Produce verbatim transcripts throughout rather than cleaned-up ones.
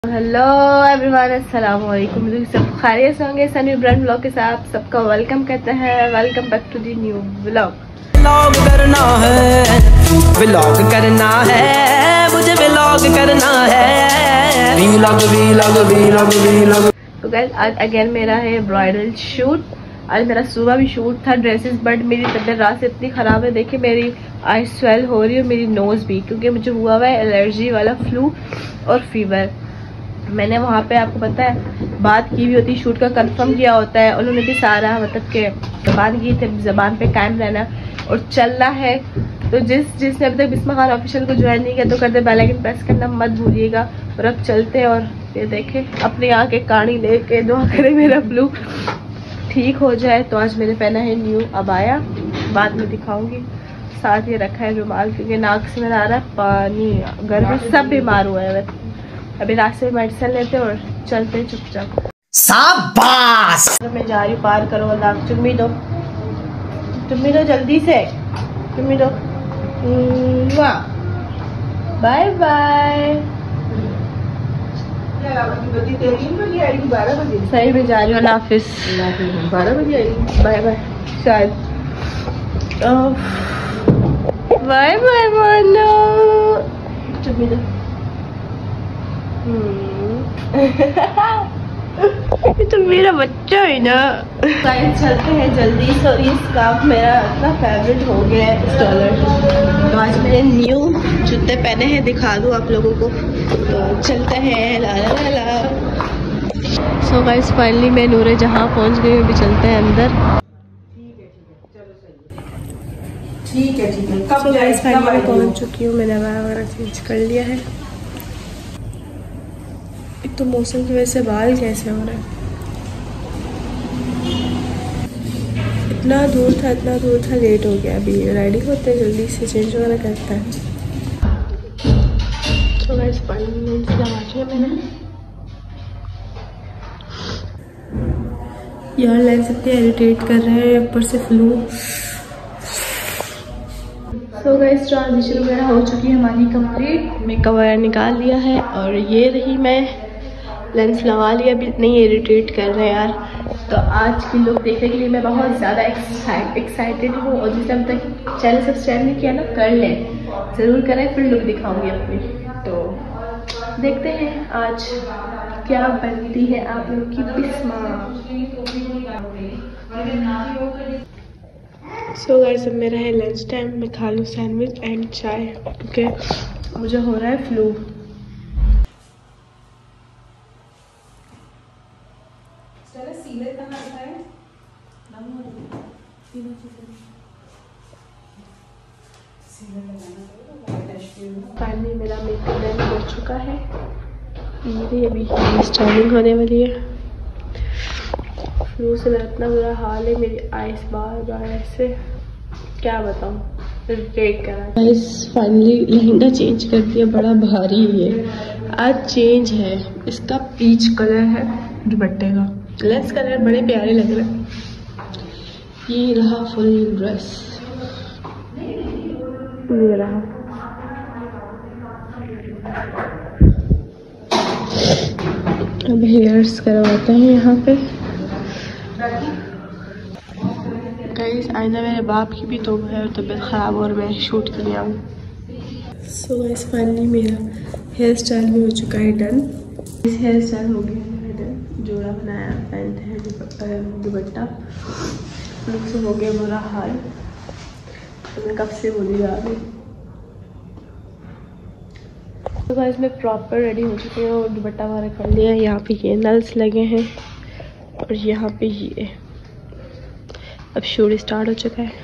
Hello everyone, अस्सलाम वालेकुम। सब खैरियत से होंगे। सनी ब्रांड व्लॉग के साथ सबका वेलकम करते हैं। Welcome back to the new vlog. Vlog करना है, व्लॉग करना है, मुझे व्लॉग करना है। Vlog vlog vlog vlog. तो गाइस आज अगेन मेरा है ब्राइडल शूट। आज मेरा सुबह भी शूट था ड्रेसेस, बट मेरी तबीयत रात से इतनी ख़राब है। देखिए मेरी आई स्वेल हो रही है, मेरी नोज़ भी, क्योंकि मुझे हुआ हुआ है एलर्जी वाला फ्लू और फीवर। मैंने वहाँ पे आपको पता है बात की भी होती, शूट का कंफर्म किया होता है। उन्होंने भी सारा मतलब के ज़बान की थे, ज़बान पे कायम रहना और चलना है। तो जिस जिसने अभी तक बिस्मा खान ऑफिशियल को ज्वाइन नहीं किया तो करते बेल आइकन प्रेस करना मत भूलिएगा। और अब चलते हैं और ये देखें अपनी आँखें कानी लेके दुआ करें मेरा फ्लू ठीक हो जाए। तो आज मैंने पहना है न्यू अबाया, बाद में दिखाऊंगी। साथ ही रखा है रुमाल, क्योंकि नाक से मेरा आ रहा है पानी। घर में सब बीमार हुए हैं। अभी रास्ते में मेडिसिन लेते और चलते हैं चुपचाप। शाबाश। तो मैं जा रही हूँ, पार करो अल्लाह। चुम्मी दो, चुम्मी दो जल्दी से, चुम्मी दो। Bye bye. सही में जा रही हूँ, अल्लाह हाफिज। बारह बजे आएगी। बाय बाय शायद। बाय बाय मानो। चुम्मी दो। ये तो मेरा बच्चा है ना। गाइस चलते हैं जल्दी से। और ये स्कार्फ मेरा इतना फेवरेट हो गया है, इस डॉलर। तो आज मैंने न्यू जूते पहने हैं, दिखा दूँ आप लोगों को। तो चलते हैं ला ला ला ला। सो गाइस फाइनली मैं नूरे जहाँ पहुँच गई हूँ। अभी चलते हैं अंदर। ठीक है ठीक है। कब गाइस फाइनली मैं पहुँच चुकी हूँ। मैंने हमारा वगैरह चेंज कर लिया है। एक तो मौसम की वजह से बाल कैसे हो रहे हैं। इतना दूर था इतना दूर था लेट हो गया। अभी रेडी होते हैं, जल्दी से चेंज वगैरह करता है। तो गाइस फाइनली लगा दिया मैंने। यार लेंस इतने इरिटेट कर रहे हैं, ऊपर से फ्लू। सो गाइस ट्रांजिशन वगैरह हो चुकी है हमारी कंप्लीट। मेकअप वगैरह निकाल लिया है और ये रही मैं। लेंस लगा लिया, भी नहीं इरिटेट कर रहे हैं यार। तो आज की लुक देखने के लिए मैं बहुत ज़्यादा एक्साइटेड हूँ। और जिसने अब तक चैनल सब्सक्राइब नहीं किया ना, कर लें, ज़रूर करें। फिर लुक दिखाऊंगी अपनी। तो देखते हैं आज क्या बनती है आप लोग की बिस्मा। सो गाइस अब मेरा है लंच टाइम। मैं खा लूँ सैंडविच एंड चाय, क्योंकि मुझे हो रहा है फ्लू। फाइनली मेरा मेकअप डन हो चुका है। मेरी अभी स्टाइलिंग होने वाली है। फ्लू से मेरा इतना बुरा हाल है, मेरी आइस बार बार ऐसे क्या बताऊँ, इरिटेट करा। गाइस फाइनली लहंगा चेंज कर दिया, बड़ा भारी है। आज चेंज है, इसका पीच कलर है दुपट्टे का। लेस कलर बड़े प्यारे लग रहे हैं। ये रहा फुल ड्रेस, ये रहा। अब हेयर्स करवाते हैं यहाँ पे। गाइस आइंदा मेरे बाप की भी तो है तबीयत ख़राब और मैं शूट के लिए आऊँ। सो गाइस फाइनली मेरा हेयर स्टाइल भी हो चुका है डन। इस हेयर स्टाइल हो गया मेरा डन। जोड़ा बनाया, पैंट है, दुपट्टा। लुक से हो गया बुरा हाल। तो मैं कब से बोली जा रही। तो गाइस मैं प्रॉपर रेडी हो चुकी हूँ और दुपट्टा वगैरह कर लिया। यहाँ पे ये नल्स लगे हैं और यहाँ पे ये। अब शूट स्टार्ट हो चुका है।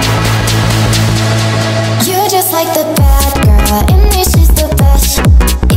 Like the bad girl, and this is the best.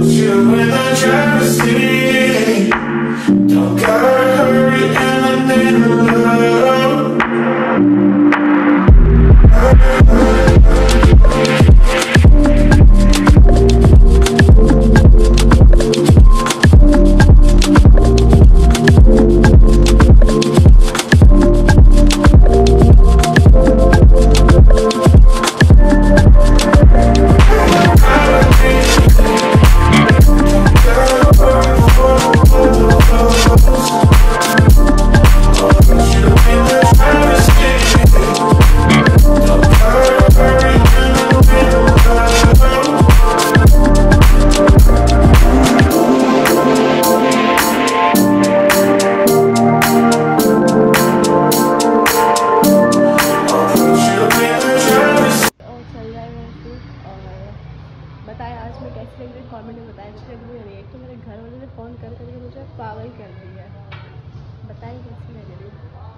Comment में बताएं अच्छी लग रही है। एक तो मेरे घर वालों ने फ़ोन कर करके मुझे पागल कर दिया है। बताएं कैसी लग रही है।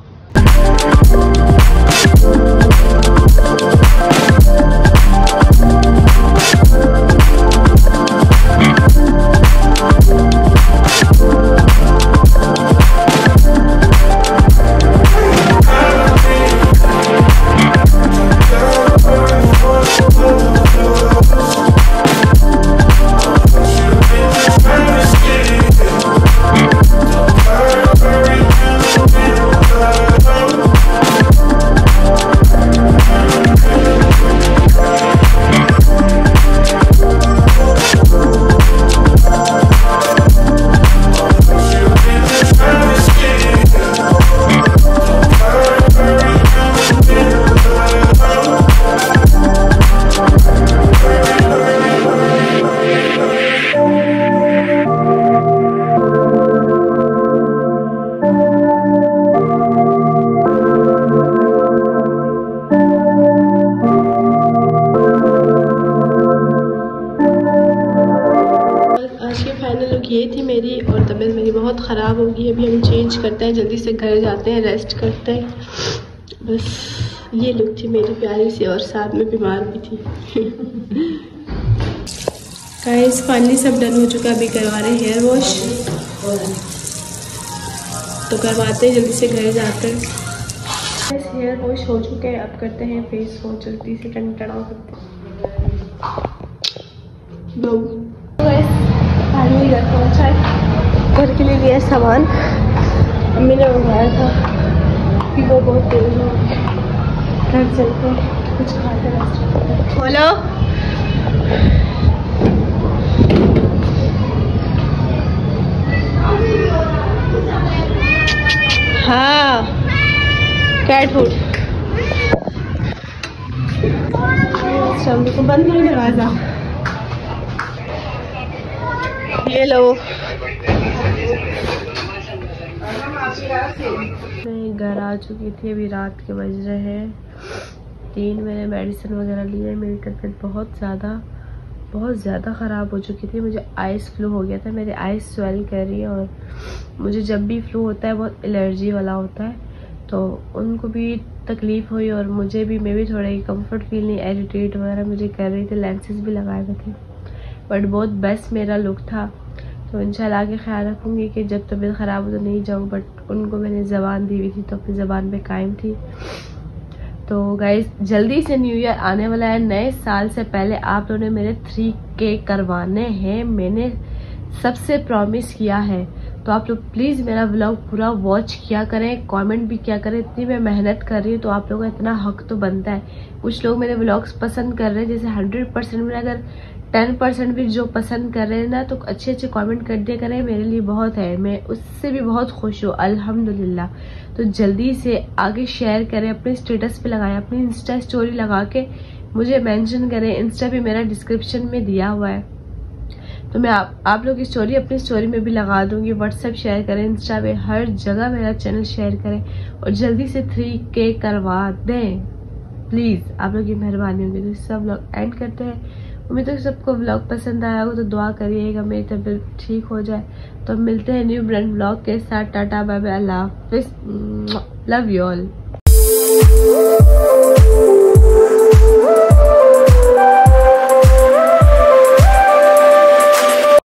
ये थी मेरी और तबीयत मेरी बहुत ख़राब होगी। अभी हम चेंज करते हैं, जल्दी से घर जाते हैं, रेस्ट करते हैं। बस ये लुक थी मेरी प्यारी सी, और साथ में बीमार भी थी। गाइस फाइनली सब डन हो चुका है। अभी करवा रहे हैं हेयर वॉश, तो करवाते हैं, जल्दी से घर जाते हैं। हेयर वॉश हो चुके हैं, अब करते हैं फेस वॉश, जल्दी से टन टना करते हैं। फाइनली घर पहुँचा है, घर के लिए लिया सामान। अम्मी ने मंगाया था कि वो बहुत तेज हो गया। घर चलते कुछ खाते रेस्ट। बोलो हाँ, कैट फूड। को बंद नहीं दरवाजा। ये लो, मैं घर आ चुकी थी। अभी रात के बज रहे हैं तीन। मैंने मेडिसिन वगैरह लिए। मेरी तबीयत बहुत ज़्यादा बहुत ज़्यादा ख़राब हो चुकी थी। मुझे आइस फ्लू हो गया था, मेरी आइस स्वेल कर रही है। और मुझे जब भी फ्लू होता है बहुत एलर्जी वाला होता है, तो उनको भी तकलीफ़ हुई और मुझे भी, मैं भी थोड़ा कंफर्ट फील नहीं, एरिटेट वगैरह मुझे कर रही थी। लेंसेज भी लगाए हुए थे, बट बहुत बेस्ट मेरा लुक था। तो इंशाल्लाह आगे ख्याल रखूँगी कि जब तबीयत ख़राब हो तो नहीं जाऊँ। बट उनको मैंने ज़बान दी हुई थी, तो अपनी ज़बान पे कायम थी। तो गाइस जल्दी से न्यू ईयर आने वाला है। नए साल से पहले आप लोगों ने मेरे थ्री के करवाने हैं, मैंने सबसे प्रॉमिस किया है। तो आप लोग प्लीज़ मेरा व्लॉग पूरा वॉच किया करें, कमेंट भी किया करें। इतनी मैं मेहनत कर रही हूँ, तो आप लोगों का इतना हक तो बनता है। कुछ लोग मेरे व्लॉग्स पसंद कर रहे हैं, जैसे हंड्रेड परसेंट में अगर टेन परसेंट भी जो पसंद कर रहे हैं ना, तो अच्छे अच्छे कमेंट कर दिया करें, मेरे लिए बहुत है। मैं उससे भी बहुत खुश हूँ, अल्हम्दुलिल्लाह। तो जल्दी से आगे शेयर करें, अपने स्टेटस पे लगाएं, अपनी इंस्टा स्टोरी लगा के मुझे मेंशन करें। इंस्टा पे मेरा डिस्क्रिप्शन में दिया हुआ है, तो मैं आप आप लोग की स्टोरी अपनी स्टोरी में भी लगा दूंगी। व्हाट्सएप शेयर करें, इंस्टा पे, हर जगह मेरा चैनल शेयर करें और जल्दी से थ्री के करवा दें प्लीज़। आप लोग की मेहरबानी होगी। तो सब लोग एंड करते हैं। उम्मीद है सबको व्लॉग पसंद आया हो, तो दुआ करिएगा मेरी तबीयत ठीक हो जाए। तो मिलते हैं न्यू ब्रांड व्लॉग के साथ। टाटा बाय बाय, अल्लाह हाफिज़, लव यू ऑल।